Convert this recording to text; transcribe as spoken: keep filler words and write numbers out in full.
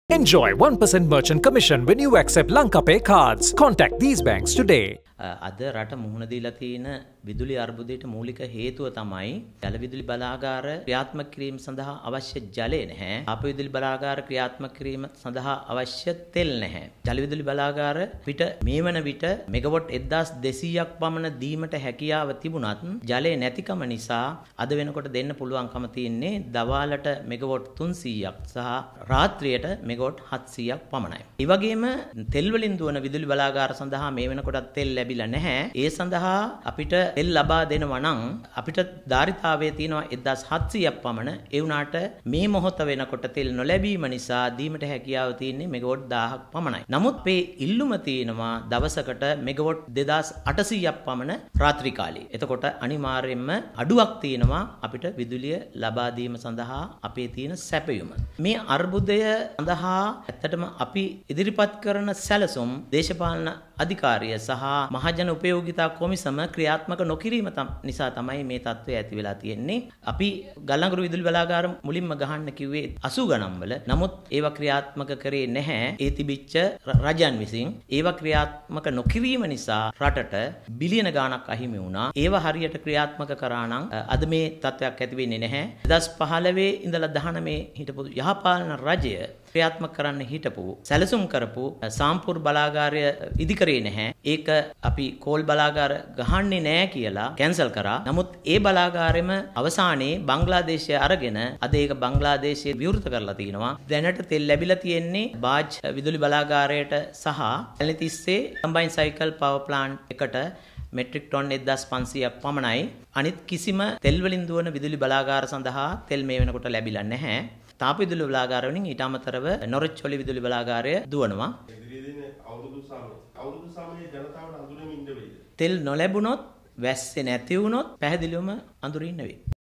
Enjoy one percent merchant commission when you accept Lanka Pay cards. Contact these banks today. අද රට මුහුණ දීලා තියෙන විදුලි අර්බුදයට මූලික හේතුව තමයි ජල විදුලි බලාගාර ක්‍රියාත්මක කිරීම සඳහා අවශ්‍ය ජලය නැහැ. ආප විදුලි බලාගාර ක්‍රියාත්මක කිරීම සඳහා අවශ්‍ය තෙල් නැහැ. ජල විදුලි බලාගාර පිට මේ වන විට මෙගාවොට් එක්දාස් දෙසීයක් පමණ දීමට හැකියාව තිබුණත් ජලය නැතිකම නිසා අද වෙනකොට දෙන්න පුළුවන්කම තියෙන්නේ දවාලට මෙගාවොට් තුන්සීයක් සහ රාත්‍රියට මෙගාවොට් හත්සීයක් පමණයි. ඒ වගේම තෙල් වලින් දුවන විදුලි බලාගාර සඳහා මේ වෙනකොට තෙල් ලැබිලා නැහැ. ඒ සඳහා අපිට තෙල් ලබා දෙනවා නම් අපිට ධාරිතාවයේ තියෙනවා එක්දාස් හත්සීයක් පමණ. ඒ වුණාට මේ මොහොත වෙනකොට තෙල් නොලැබීම නිසා දීමට හැකියාව තියෙන්නේ මෙගාවොට් දහයක් පමණයි. නමුත් මේ ඉල්ලුම තියෙනවා දවසකට මෙගාවොට් දෙදාස් අටසීයක් පමණ රාත්‍රී කාලේ. එතකොට අනිවාර්යයෙන්ම අඩුවක් තියෙනවා අපිට විදුලිය ලබා දීම සඳහා අපේ තියෙන සැපයුම. මේ අර්බුදය සඳහා ඇත්තටම අපි ඉදිරිපත් කරන සැලසුම් දේශපාලන අධිකාරිය සහ මහජන උපයෝගිතා කොමිසම ක්‍රියාත්මක නොකිරීම නිසා තමයි මේ තත්ත්වය ඇති වෙලා තියෙන්නේ. අපි ගල්අඟුරු විදුලි බලාගාර මුලින්ම ගහන්න කිව්වේ අසූ ගණන් වල. නමුත් ඒවා ක්‍රියාත්මක කරේ නැහැ. ඒ තිබිච්ච රජයන් විසින් ඒවා ක්‍රියාත්මක නොකිරීම නිසා රටට බිලියන ගාණක් අහිමි වුණා. ඒවා හරියට ක්‍රියාත්මක කරා නම් අද මේ තත්ත්වයක් ඇති වෙන්නේ නැහැ. දෙදාස් පහළොව ඉඳලා දහනවයේ හිටපු යහපාලන රජය ක්‍රියාත්මක කරන්න හිටපු සැලසුම් කරපු සාම්පූර් බලාගාරය ඉදිකරේ නැහැ. ඒක අපි කෝල් බලාගාර ගහන්නේ නැහැ කියලා කැන්සල් කරා. නමුත් ඒ බලාගාරෙම අවසානයේ බංග්ලාදේශය අරගෙන අද ඒක බංග්ලාදේශයේ විවෘත කරලා තිනවා. දැනට තෙල් ලැබිලා තියෙන්නේ බාජ් විදුලි බලාගාරයට සහ පැලතිස්සේ කම්බයින් සයිකල් පවර් ප්ලාන්ට් එකට මෙට්‍රික් ටොන් එක්දාස් පන්සීයක් පමණයි. අනිත් කිසිම තෙල් වලින් දුවන විදුලි බලාගාර සඳහා තෙල් මේ වෙනකොට ලැබිලා නැහැ. තාප විදුලි බලාගාර වලින් ඊට අමතරව නොරිච් ඔලි විදුලි බලාගාරය දුවනවා. තෙල් නොලැබුණොත් වැස්සේ නැති වුණොත් පැහැදිලිවම අඳුරින් නෙවෙයි.